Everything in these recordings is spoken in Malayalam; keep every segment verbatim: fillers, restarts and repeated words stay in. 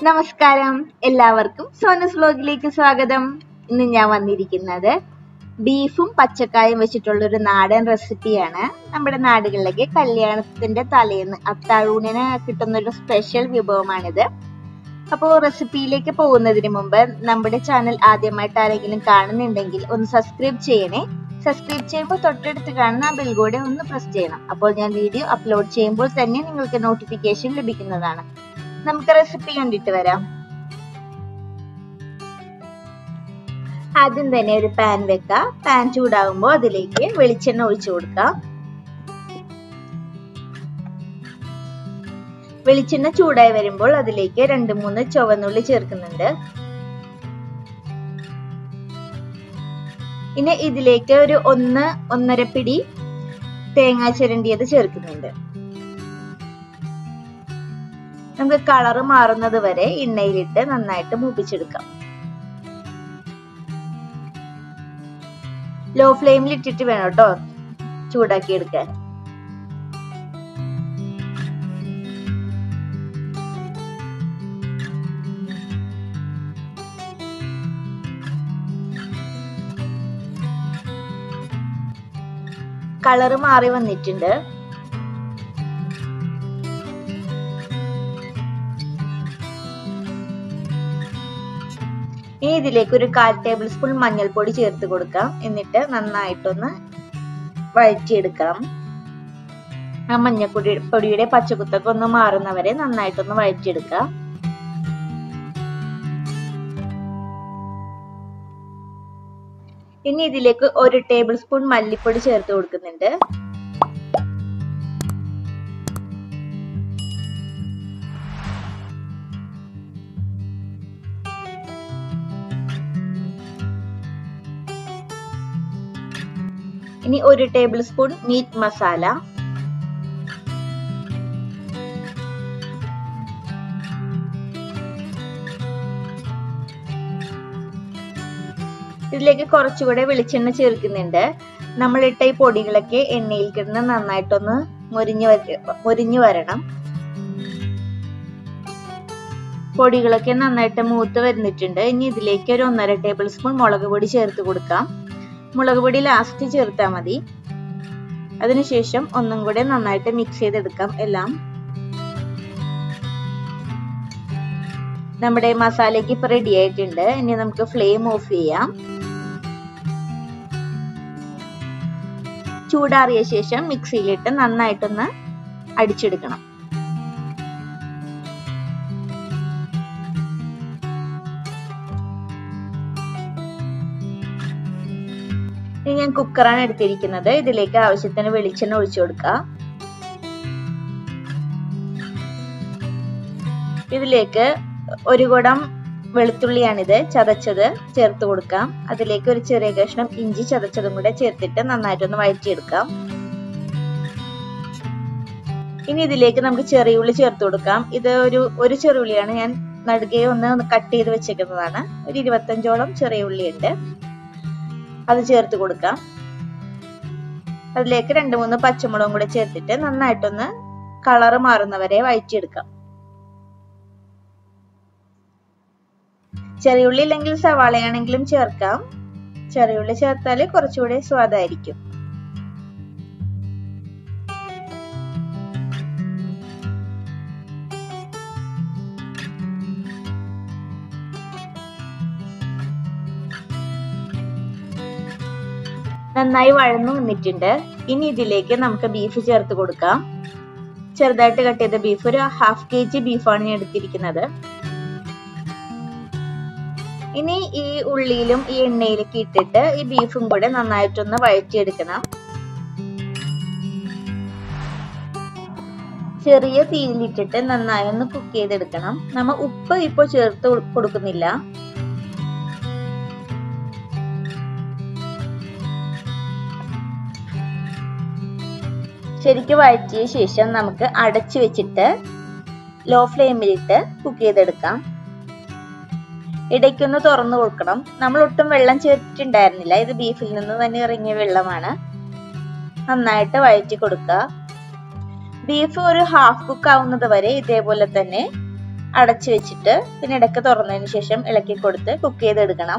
നമസ്കാരം, എല്ലാവർക്കും സോനസ് വ്ലോഗിലേക്ക് സ്വാഗതം. ഇന്ന് ഞാൻ വന്നിരിക്കുന്നത് ബീഫും പച്ചക്കായും വെച്ചിട്ടുള്ള ഒരു നാടൻ റെസിപ്പിയാണ്. നമ്മുടെ നാടുകളിലേക്ക് കല്യാണത്തിന്റെ തലേന്ന് അത്താഴൂണിന് കിട്ടുന്ന ഒരു സ്പെഷ്യൽ വിഭവമാണിത്. അപ്പോൾ റെസിപ്പിയിലേക്ക് പോകുന്നതിന് മുമ്പ് നമ്മുടെ ചാനൽ ആദ്യമായിട്ട് ആരെങ്കിലും കാണുന്നുണ്ടെങ്കിൽ ഒന്ന് സബ്സ്ക്രൈബ് ചെയ്യണേ. സബ്സ്ക്രൈബ് ചെയ്യുമ്പോൾ തൊട്ടടുത്ത് കാണുന്ന ആ ബെൽ കൂടെ ഒന്ന് പ്രസ് ചെയ്യണം. അപ്പോൾ ഞാൻ വീഡിയോ അപ്ലോഡ് ചെയ്യുമ്പോൾ തന്നെ നിങ്ങൾക്ക് നോട്ടിഫിക്കേഷൻ ലഭിക്കുന്നതാണ്. നമുക്ക് റെസിപ്പി കണ്ടിട്ട് വരാം. ആദ്യം തന്നെ ഒരു പാൻ വെക്കാം. പാൻ ചൂടാകുമ്പോൾ അതിലേക്ക് വെളിച്ചെണ്ണ ഒഴിച്ചു കൊടുക്കാം. വെളിച്ചെണ്ണ ചൂടായി വരുമ്പോൾ അതിലേക്ക് രണ്ട് മൂന്ന് ചുവന്നുള്ളി ചേർക്കുന്നുണ്ട്. ഇനി ഇതിലേക്ക് ഒരു ഒന്ന് ഒന്നര പിടി തേങ്ങ ചിരണ്ടിയത് ചേർക്കുന്നുണ്ട്. നമുക്ക് കളറ് മാറുന്നത് വരെ എണ്ണയിലിട്ട് നന്നായിട്ട് മൂപ്പിച്ചെടുക്കാം. ലോ ഫ്ലെയിമിൽ ഇട്ടിട്ട് വേണം കേട്ടോ ചൂടാക്കി എടുക്കാൻ. കളറ് മാറി വന്നിട്ടുണ്ട്. ഇനി ഇതിലേക്ക് ഒരു കാൽ ടേബിൾ സ്പൂൺ മഞ്ഞൾപ്പൊടി ചേർത്ത് കൊടുക്കാം. എന്നിട്ട് നന്നായിട്ടൊന്ന് വഴറ്റിയെടുക്കാം. ആ മഞ്ഞൾപ്പൊടി പൊടിയുടെ പച്ചക്കുത്തൊക്കെ ഒന്ന് മാറുന്നവരെ നന്നായിട്ടൊന്ന് വഴറ്റിയെടുക്കാം. ഇനി ഇതിലേക്ക് ഒരു ടേബിൾ സ്പൂൺ മല്ലിപ്പൊടി ചേർത്ത് കൊടുക്കുന്നുണ്ട്. ഇനി ഒരു ടേബിൾ സ്പൂൺ മീറ്റ് മസാല, ഇതിലേക്ക് കുറച്ചുകൂടെ വെളിച്ചെണ്ണ ചേർക്കുന്നുണ്ട്. നമ്മളിട്ട ഈ പൊടികളൊക്കെ എണ്ണയിൽ കിടന്ന് നന്നായിട്ടൊന്ന് മൊരിഞ്ഞു മൊരിഞ്ഞു വരണം. പൊടികളൊക്കെ നന്നായിട്ട് മൂത്ത് വരുന്നിട്ടുണ്ട്. ഇനി ഇതിലേക്ക് ഒരു ഒന്നര ടേബിൾ സ്പൂൺ മുളക് പൊടി ചേർത്ത് കൊടുക്കാം. മുളക് പൊടി ലാസ്റ്റ് ചേർത്താൽ മതി. അതിനുശേഷം ഒന്നും കൂടെ നന്നായിട്ട് മിക്സ് ചെയ്തെടുക്കാം എല്ലാം. നമ്മുടെ മസാലയ്ക്ക് ഇപ്പൊ റെഡി ആയിട്ടുണ്ട്. ഇനി നമുക്ക് ഫ്ലെയിം ഓഫ് ചെയ്യാം. ചൂടാറിയ ശേഷം മിക്സിയിലിട്ട് നന്നായിട്ടൊന്ന് അടിച്ചെടുക്കണം. ഇനി ഞാൻ കുക്കറാണ് എടുത്തിരിക്കുന്നത്. ഇതിലേക്ക് ആവശ്യത്തിന് വെളിച്ചെണ്ണ ഒഴിച്ചു കൊടുക്കാം. ഇതിലേക്ക് ഒരു കുടം വെളുത്തുള്ളിയാണിത് ചതച്ചത് ചേർത്ത് കൊടുക്കാം. അതിലേക്ക് ഒരു ചെറിയ കഷ്ണം ഇഞ്ചി ചതച്ചതും കൂടെ ചേർത്തിട്ട് നന്നായിട്ടൊന്ന് വഴറ്റിയെടുക്കാം. ഇനി ഇതിലേക്ക് നമുക്ക് ചെറിയ ഉള്ളി ചേർത്ത് കൊടുക്കാം. ഇത് ഒരു ഒരു ചെറിയുള്ളിയാണ് ഞാൻ നടുകെ ഒന്ന് കട്ട് ചെയ്ത് വെച്ചേക്കുന്നതാണ്. ഒരു ഇരുപത്തഞ്ചോളം ചെറിയ ഉള്ളി ഉണ്ട്. അത് ചേർത്ത് കൊടുക്കാം. അതിലേക്ക് രണ്ട് മൂന്ന് പച്ചമുളകും കൂടെ ചേർത്തിട്ട് നന്നായിട്ടൊന്ന് കളറ് മാറുന്നവരെ വഴറ്റിയെടുക്കാം. ചെറിയുള്ളി ഇല്ലെങ്കിൽ സവാളയാണെങ്കിലും ചേർക്കാം. ചെറിയുള്ളി ചേർത്താല് കുറച്ചുകൂടി സ്വാദായിരിക്കും. നന്നായി വഴന്നു വന്നിട്ടുണ്ട്. ഇനി ഇതിലേക്ക് നമുക്ക് ബീഫ് ചേർത്ത് കൊടുക്കാം. ചെറുതായിട്ട് കട്ട് ചെയ്ത ബീഫ്, ഒരു ഹാഫ് കെ ജി ബീഫാണ് ഞാൻ എടുത്തിരിക്കുന്നത്. ഇനി ഈ ഉള്ളിയിലും ഈ എണ്ണയിലേക്ക് ഇട്ടിട്ട് ഈ ബീഫും കൂടെ നന്നായിട്ടൊന്ന് വഴറ്റിയെടുക്കണം. ചെറിയ തീയിലിട്ടിട്ട് നന്നായി ഒന്ന് കുക്ക് ചെയ്തെടുക്കണം. നമ്മൾ ഉപ്പ് ഇപ്പോൾ ചേർത്ത് കൊടുക്കുന്നില്ല. ശരിക്കും വഴറ്റിയ ശേഷം നമുക്ക് അടച്ചു വെച്ചിട്ട് ലോ ഫ്ലെയിമിലിട്ട് കുക്ക് ചെയ്തെടുക്കാം. ഇടയ്ക്കൊന്ന് തുറന്നു കൊടുക്കണം. നമ്മൾ ഒട്ടും വെള്ളം ചേർത്തിട്ടുണ്ടായിരുന്നില്ല. ഇത് ബീഫിൽ നിന്ന് തന്നെ ഇറങ്ങിയ വെള്ളമാണ്. നന്നായിട്ട് വഴറ്റി കൊടുക്കുക. ബീഫ് ഒരു ഹാഫ് കുക്ക് ആവുന്നത് വരെ ഇതേപോലെ തന്നെ അടച്ചു വെച്ചിട്ട് പിന്നെ ഇടയ്ക്ക് തുറന്നതിന് ശേഷം ഇളക്കി കൊടുത്ത് കുക്ക് ചെയ്തെടുക്കണം.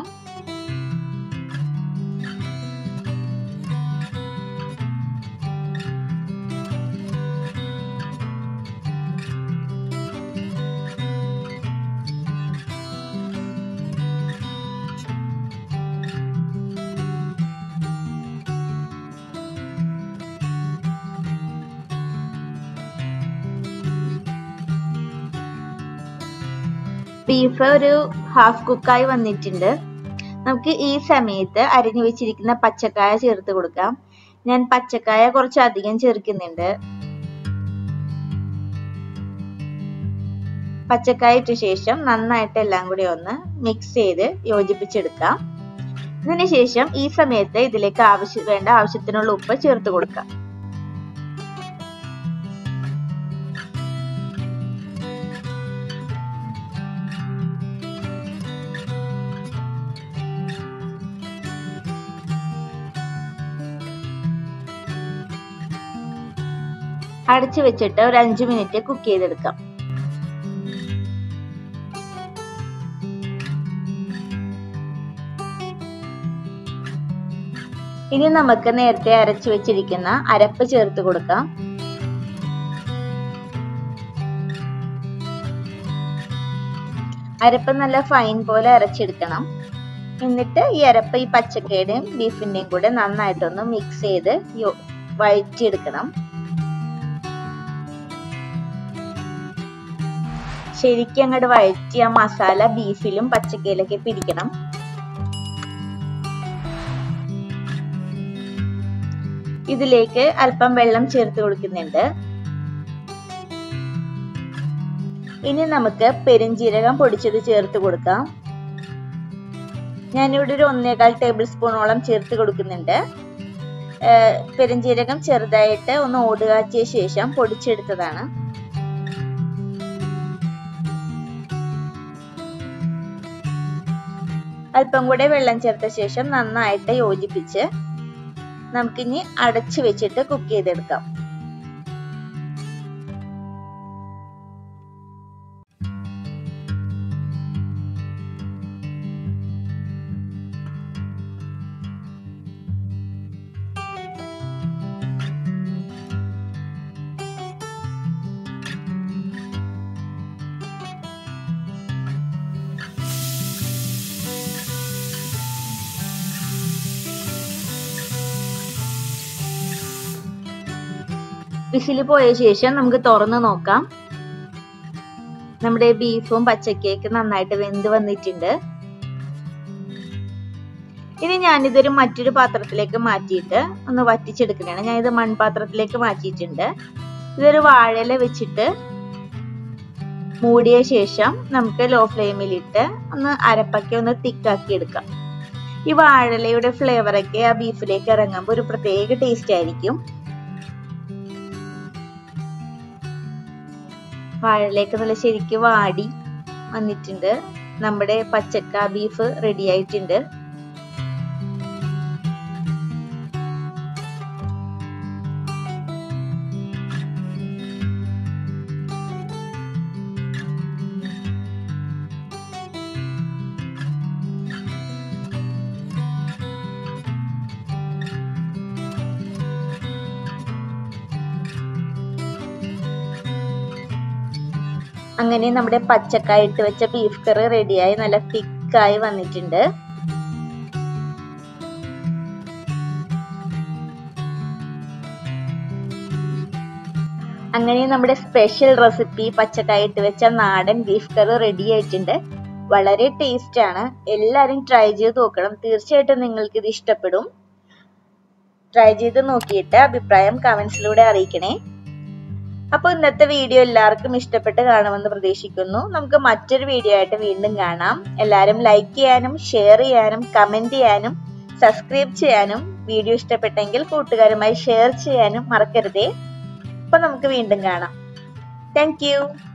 ബീഫ് ഒരു ഹാഫ് കുക്കായി വന്നിട്ടുണ്ട്. നമുക്ക് ഈ സമയത്ത് അരിഞ്ഞു വെച്ചിരിക്കുന്ന പച്ചക്കായ ചേർത്ത് കൊടുക്കാം. ഞാൻ പച്ചക്കായ കുറച്ച് അധികം ചേർക്കുന്നുണ്ട്. പച്ചക്കായ ഇട്ട ശേഷം നന്നായിട്ട് എല്ലാം കൂടി ഒന്ന് മിക്സ് ചെയ്ത് യോജിപ്പിച്ചെടുക്കാം. ഇതിന് ശേഷം ഈ സമയത്ത് ഇതിലേക്ക് ആവശ്യം വേണ്ട ആവശ്യത്തിനുള്ള ഉപ്പ് ചേർത്ത് കൊടുക്കാം. അടച്ചു വെച്ചിട്ട് ഒരു അഞ്ചു മിനിറ്റ് കുക്ക് ചെയ്തെടുക്കാം. ഇനി നമുക്ക് നേരത്തെ അരച്ചു വെച്ചിരിക്കുന്ന അരപ്പ് ചേർത്ത് കൊടുക്കാം. അരപ്പ് നല്ല ഫൈൻ പോലെ അരച്ചെടുക്കണം. എന്നിട്ട് ഈ അരപ്പ് ഈ പച്ചക്കയുടെയും ബീഫിന്റെയും കൂടെ നന്നായിട്ടൊന്ന് മിക്സ് ചെയ്ത് വഴറ്റിയെടുക്കണം. ശരിക്കും അങ്ങോട്ട് വഴറ്റി ആ മസാല ബീഫിലും പച്ചക്കയിലൊക്കെ പിടിക്കണം. ഇതിലേക്ക് അല്പം വെള്ളം ചേർത്ത് കൊടുക്കുന്നുണ്ട്. ഇനി നമുക്ക് പെരുംജീരകം പൊടിച്ചത് ചേർത്ത് കൊടുക്കാം. ഞാനിവിടെ ഒരു ഒന്നേകാൽ ടേബിൾ സ്പൂണോളം ചേർത്ത് കൊടുക്കുന്നുണ്ട്. പെരുംജീരകം ചെറുതായിട്ട് ഒന്ന് ഓടുകാച്ചിയ ശേഷം പൊടിച്ചെടുത്തതാണ്. അല്പം കൂടെ വെള്ളം ചേർത്ത ശേഷം നന്നായിട്ട് യോജിപ്പിച്ച് നമുക്കിനി അടച്ചു വെച്ചിട്ട് കുക്ക് ചെയ്തെടുക്കാം. വിസിൽ പോയ ശേഷം നമുക്ക് തുറന്ന് നോക്കാം. നമ്മുടെ ബീഫും പച്ചക്കയൊക്കെ നന്നായിട്ട് വെന്ത് വന്നിട്ടുണ്ട്. ഇനി ഞാനിതൊരു മറ്റൊരു പാത്രത്തിലേക്ക് മാറ്റിയിട്ട് ഒന്ന് വറ്റിച്ചെടുക്കുന്നതാണ്. ഞാനിത് മൺപാത്രത്തിലേക്ക് മാറ്റിയിട്ടുണ്ട്. ഇതൊരു വാഴയില വെച്ചിട്ട് മൂടിയ ശേഷം നമുക്ക് ലോ ഫ്ലെയിമിലിട്ട് ഒന്ന് അരപ്പൊക്കെ ഒന്ന് തിക്കാക്കി എടുക്കാം. ഈ വാഴയിലയുടെ ഫ്ലേവറൊക്കെ ആ ബീഫിലേക്ക് ഇറങ്ങുമ്പോൾ ഒരു പ്രത്യേക ടേസ്റ്റ് ആയിരിക്കും. വാഴയിലേക്ക് നല്ല ശരിക്ക് വാടി വന്നിട്ടുണ്ട്. നമ്മുടെ പച്ചക്ക ബീഫ് റെഡി ആയിട്ടുണ്ട്. അങ്ങനെ നമ്മുടെ പച്ചക്കായ ഇട്ട് വെച്ച ബീഫ് കറി റെഡിയായി നല്ല തിക്കായി വന്നിട്ടുണ്ട്. അങ്ങനെ നമ്മുടെ സ്പെഷ്യൽ റെസിപ്പി പച്ചക്കായ ഇട്ട് വെച്ച നാടൻ ബീഫ് കറി റെഡി ആയിട്ടുണ്ട്. വളരെ ടേസ്റ്റ് ആണ്. എല്ലാരും ട്രൈ ചെയ്ത് നോക്കണം. തീർച്ചയായിട്ടും നിങ്ങൾക്ക് ഇത് ഇഷ്ടപ്പെടും. ട്രൈ ചെയ്ത് നോക്കിയിട്ട് അഭിപ്രായം കമന്റ്സിലൂടെ അറിയിക്കണേ. അപ്പോൾ ഇന്നത്തെ വീഡിയോ എല്ലാവർക്കും ഇഷ്ടപ്പെട്ട് കാണുമെന്ന് പ്രതീക്ഷിക്കുന്നു. നമുക്ക് മറ്റൊരു വീഡിയോ ആയിട്ട് വീണ്ടും കാണാം. എല്ലാവരും ലൈക്ക് ചെയ്യാനും ഷെയർ ചെയ്യാനും കമന്റ് ചെയ്യാനും സബ്സ്ക്രൈബ് ചെയ്യാനും വീഡിയോ ഇഷ്ടപ്പെട്ടെങ്കിൽ കൂട്ടുകാരുമായി ഷെയർ ചെയ്യാനും മറക്കരുതേ. അപ്പോൾ നമുക്ക് വീണ്ടും കാണാം. Thank U.